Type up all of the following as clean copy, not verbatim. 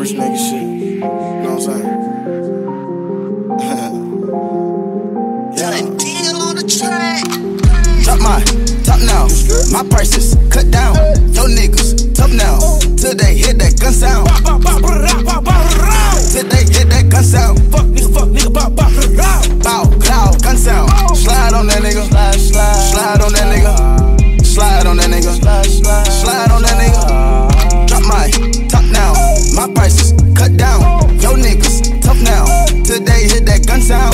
rich nigga shit. You know what I'm saying? Drop my top now, my prices cut down. Yo niggas tough now, till they hit that gun sound. Till they hit that gun sound. Fuck nigga, bow, cloud, gun sound. Slide on that nigga, slide on that nigga, slide on that nigga, slide on that nigga. Drop my top now, my prices cut down. Yo niggas tough now, till they hit that gun sound.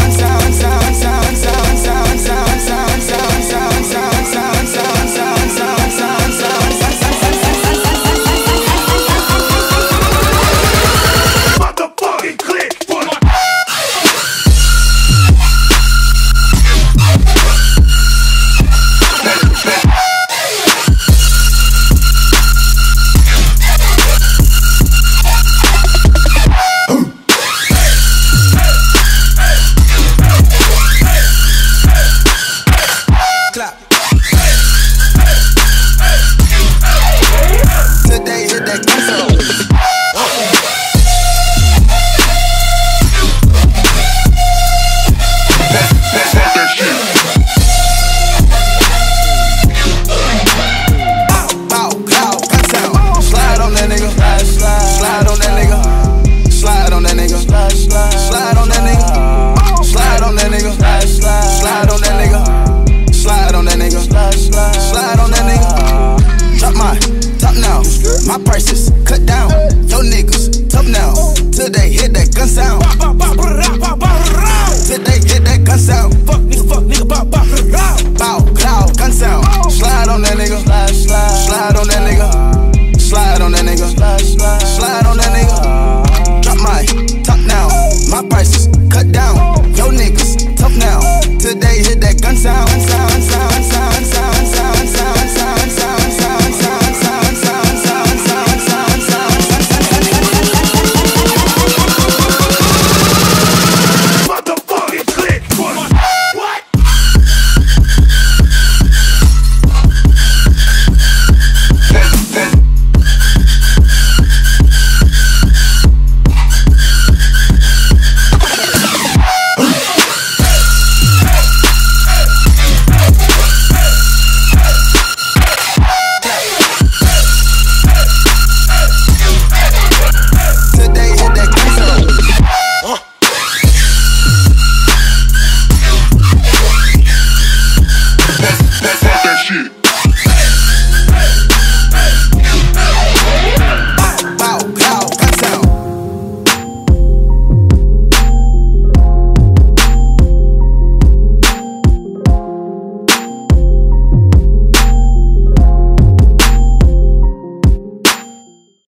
My prices cut down. Yo niggas tough now, till they hit that gun sound. Till they hit that gun sound. Fuck nigga, bow, cloud, gun sound. Slide on that nigga, slide on that nigga, slide on that nigga, slide on that nigga. Drop my top now, my prices cut down. Yo niggas tough now, till they hit that gun sound.